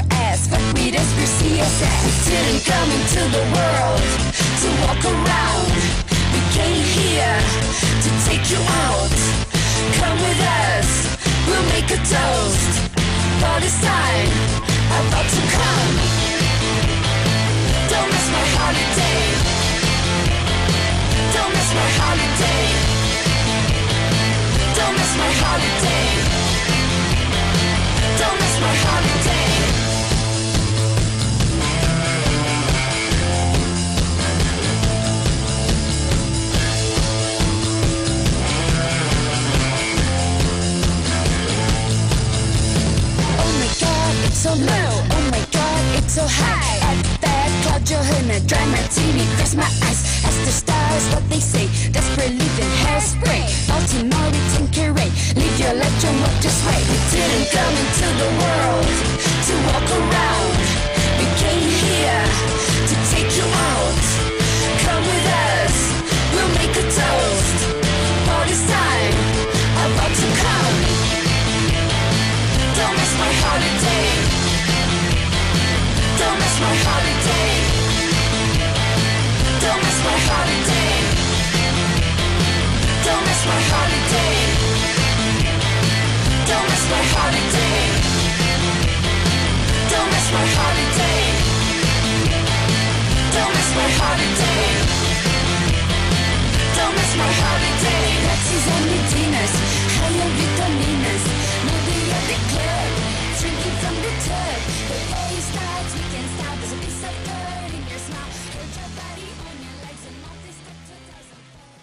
BSCS, fuck with us, BSCS. We didn't come into the world to walk around. We came here to take you out. Come with us, we'll make a toast. For this time, about to come. Don't miss my holiday. Don't miss my holiday. Don't miss my holiday. Don't miss my holiday. Oh my God, it's so low. Oh my God, it's so high. At that cloud you're gonna dry my TV, cross my eyes. As the stars, what they say. Desperate living hairspray. Baltimore, we tinkerate. Leave your lecture, walk this way. We didn't come into the world to walk around. We came here to take you out. Come with us, we'll make a toast. For this time, about to come. Don't miss my holiday. Don't miss my holiday. Don't miss my holiday. Don't miss my holiday. Don't miss my holiday. Don't miss my holiday. Don't miss my holiday. Don't miss my holiday. Taxis only dinners, higher vitamins. Maybe at the club, drinking from the tub. The day starts, we can't stop. There's a piece of dirt in your smile. Hold your body on your legs and not this step 2000.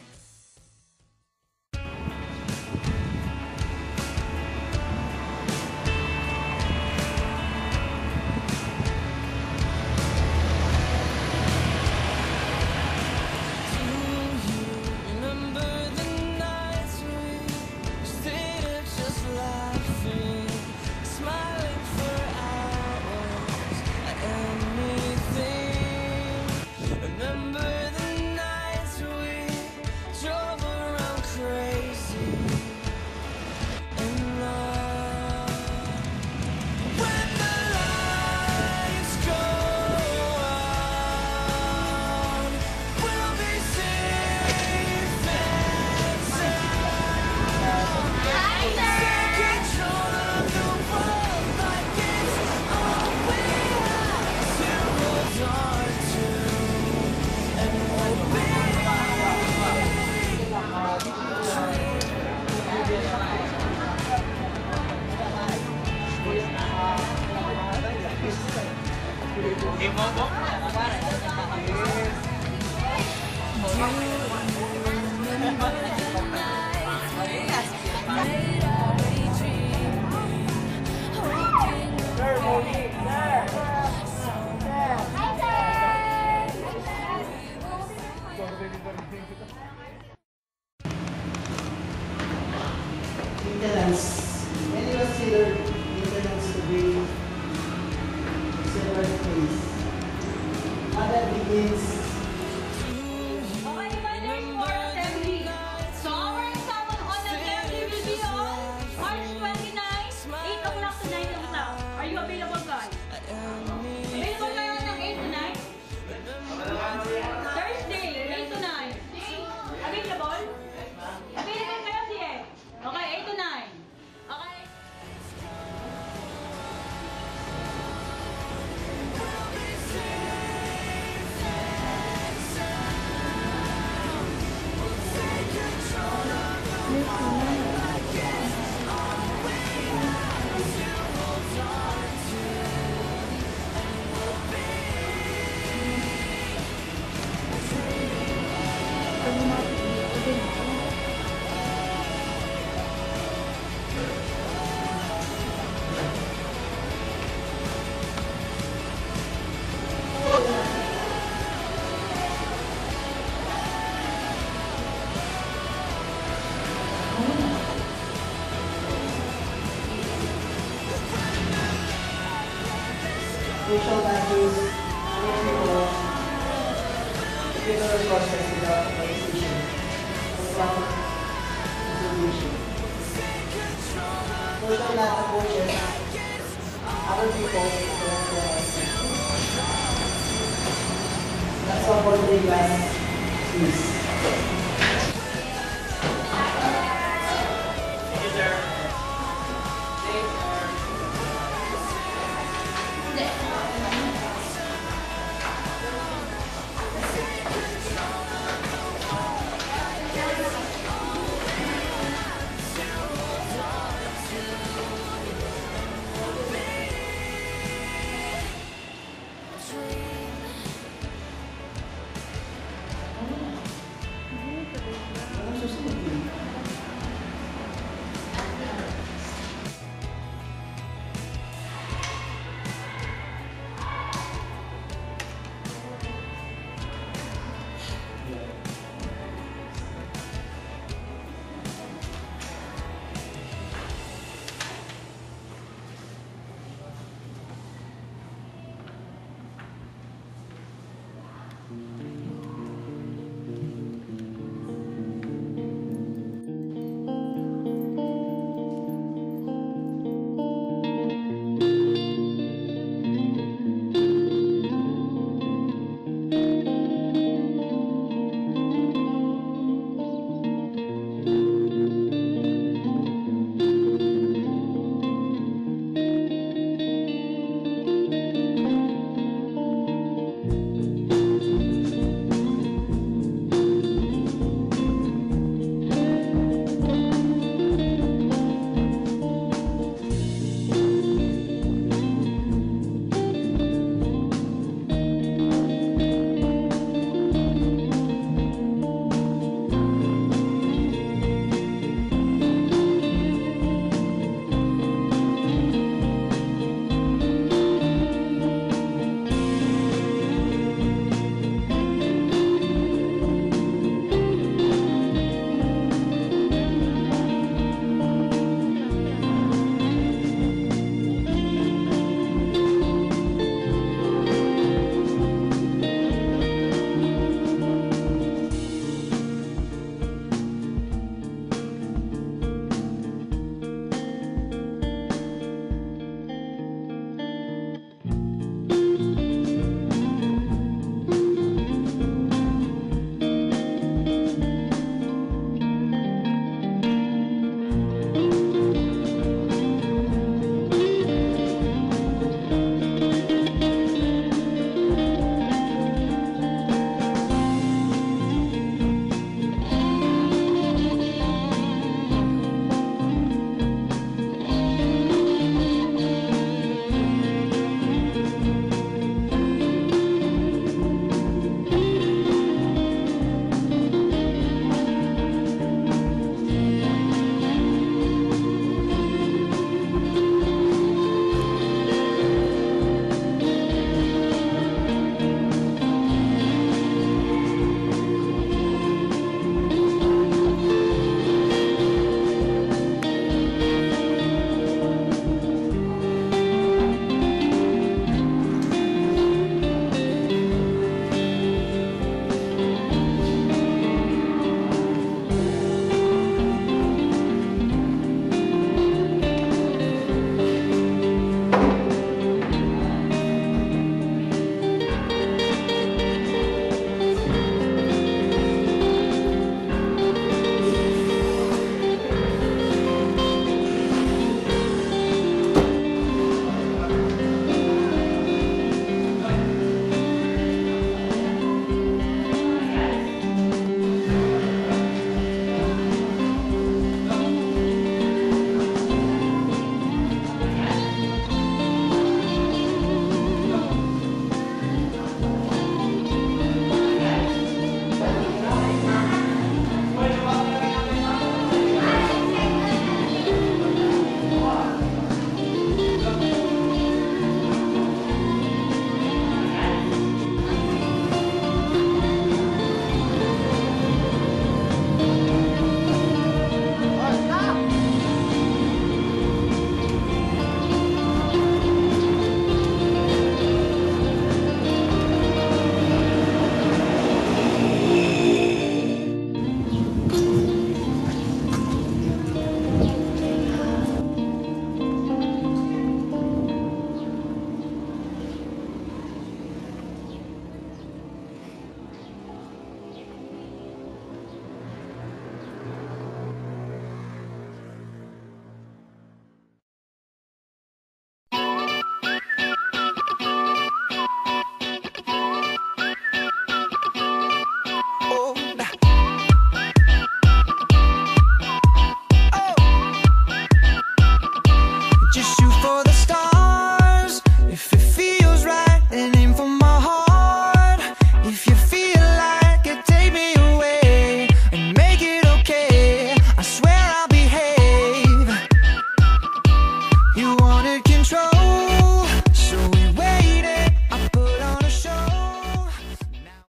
Maintenance. Many consider maintenance to be several things. Other begins. Okay, dividers for assembly. So our example on assembly will be on March 29, 8 o'clock to 9 o'clock. Are you available, guys? Available kayo ng 8 to 9? Thursday, 8 to 9. Available? Available kayo, sige. Okay, 8 to 9. Okay. Facial values, funeral process without organization, without distribution. Total lahat ng coaches other people. That's all for today, guys. Peace.